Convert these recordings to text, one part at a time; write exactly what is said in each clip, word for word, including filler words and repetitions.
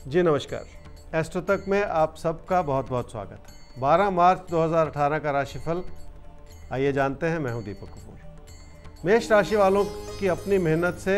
जी नमस्कार। एस्ट्रो तक में आप सबका बहुत बहुत स्वागत है। बारह मार्च दो हज़ार अठारह का राशिफल आइए जानते हैं। मैं हूं दीपक कपूर। मेष राशि वालों की अपनी मेहनत से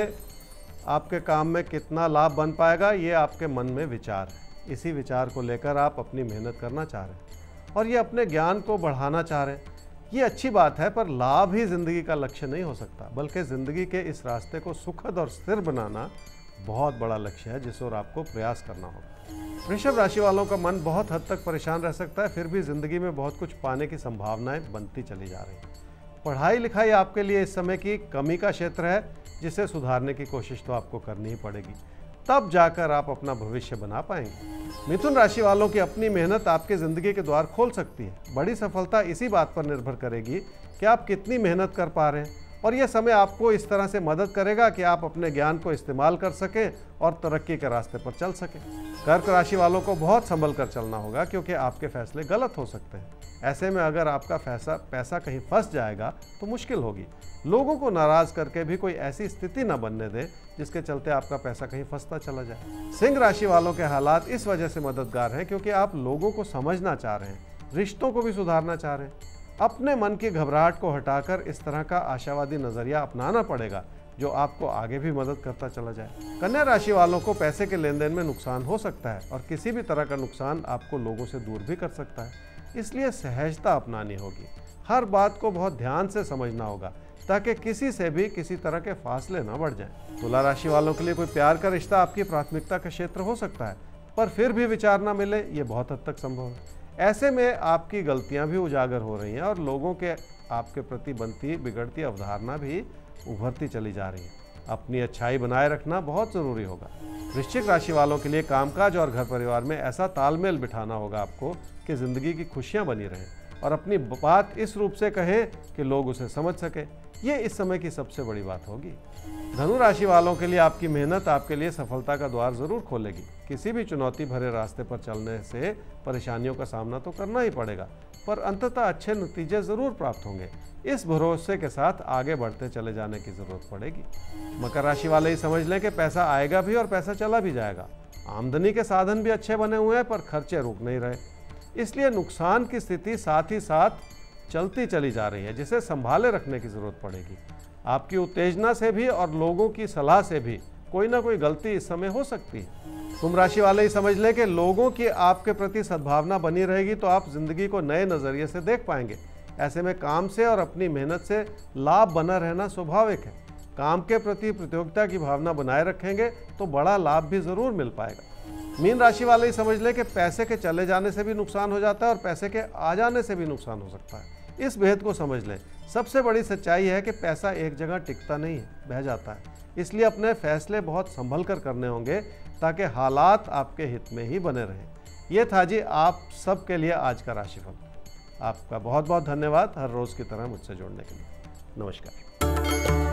आपके काम में कितना लाभ बन पाएगा, ये आपके मन में विचार है। इसी विचार को लेकर आप अपनी मेहनत करना चाह रहे हैं और ये अपने ज्ञान को बढ़ाना चाह रहे हैं। ये अच्छी बात है, पर लाभ ही जिंदगी का लक्ष्य नहीं हो सकता, बल्कि जिंदगी के इस रास्ते को सुखद और स्थिर बनाना बहुत बड़ा लक्ष्य है, जिस ओर आपको प्रयास करना होगा। वृषभ राशि वालों का मन बहुत हद तक परेशान रह सकता है, फिर भी जिंदगी में बहुत कुछ पाने की संभावनाएं बनती चली जा रही हैं। पढ़ाई लिखाई आपके लिए इस समय की कमी का क्षेत्र है, जिसे सुधारने की कोशिश तो आपको करनी ही पड़ेगी, तब जाकर आप अपना भविष्य बना पाएंगे। मिथुन राशि वालों की अपनी मेहनत आपके जिंदगी के द्वार खोल सकती है। बड़ी सफलता इसी बात पर निर्भर करेगी कि आप कितनी मेहनत कर पा रहे हैं, और यह समय आपको इस तरह से मदद करेगा कि आप अपने ज्ञान को इस्तेमाल कर सकें और तरक्की के रास्ते पर चल सकें। कर्क राशि वालों को बहुत संभल कर चलना होगा, क्योंकि आपके फैसले गलत हो सकते हैं। ऐसे में अगर आपका पैसा पैसा कहीं फंस जाएगा तो मुश्किल होगी। लोगों को नाराज करके भी कोई ऐसी स्थिति न बनने दें जिसके चलते आपका पैसा कहीं फंसता चला जाए। सिंह राशि वालों के हालात इस वजह से मददगार हैं क्योंकि आप लोगों को समझना चाह रहे हैं, रिश्तों को भी सुधारना चाह रहे हैं। अपने मन की घबराहट को हटाकर इस तरह का आशावादी नजरिया अपनाना पड़ेगा, जो आपको आगे भी मदद करता चला जाए। कन्या राशि वालों को पैसे के लेन देन में नुकसान हो सकता है, और किसी भी तरह का नुकसान आपको लोगों से दूर भी कर सकता है, इसलिए सहजता अपनानी होगी। हर बात को बहुत ध्यान से समझना होगा, ताकि किसी से भी किसी तरह के फासले न बढ़ जाएं। तुला राशि वालों के लिए कोई प्यार का रिश्ता आपकी प्राथमिकता का क्षेत्र हो सकता है, पर फिर भी विचार न मिले, ये बहुत हद तक संभव है। ऐसे में आपकी गलतियां भी उजागर हो रही हैं और लोगों के आपके प्रति बनती बिगड़ती अवधारणा भी उभरती चली जा रही है। अपनी अच्छाई बनाए रखना बहुत ज़रूरी होगा। वृश्चिक राशि वालों के लिए कामकाज और घर परिवार में ऐसा तालमेल बिठाना होगा आपको कि ज़िंदगी की खुशियां बनी रहें, और अपनी बात इस रूप से कहें कि लोग उसे समझ सकें। ये इस समय की सबसे बड़ी बात होगी। धनु राशि वालों के लिए आपकी मेहनत आपके लिए सफलता का द्वार जरूर खोलेगी। किसी भी चुनौती भरे रास्ते पर चलने से परेशानियों का सामना तो करना ही पड़ेगा, पर अंततः अच्छे नतीजे जरूर प्राप्त होंगे। इस भरोसे के साथ आगे बढ़ते चले जाने की जरूरत पड़ेगी। मकर राशि वाले ही समझ लें कि पैसा आएगा भी और पैसा चला भी जाएगा। आमदनी के साधन भी अच्छे बने हुए हैं, पर खर्चे रुक नहीं रहे, इसलिए नुकसान की स्थिति साथ ही साथ चलती चली जा रही है, जिसे संभाले रखने की जरूरत पड़ेगी। आपकी उत्तेजना से भी और लोगों की सलाह से भी कोई ना कोई गलती इस समय हो सकती है। कुंभ राशि वाले ही समझ लें कि लोगों की आपके प्रति सद्भावना बनी रहेगी तो आप जिंदगी को नए नजरिए से देख पाएंगे। ऐसे में काम से और अपनी मेहनत से लाभ बना रहना स्वाभाविक है। काम के प्रति प्रतियोगिता की भावना बनाए रखेंगे तो बड़ा लाभ भी जरूर मिल पाएगा। मीन राशि वाले ही समझ लें कि पैसे के चले जाने से भी नुकसान हो जाता है और पैसे के आ जाने से भी नुकसान हो सकता है। इस भेद को समझ लें। सबसे बड़ी सच्चाई है कि पैसा एक जगह टिकता नहीं है, बह जाता है। इसलिए अपने फैसले बहुत संभल कर करने होंगे, ताकि हालात आपके हित में ही बने रहें। ये था जी आप सबके लिए आज का राशिफल। आपका बहुत बहुत धन्यवाद हर रोज़ की तरह मुझसे जुड़ने के लिए। नमस्कार।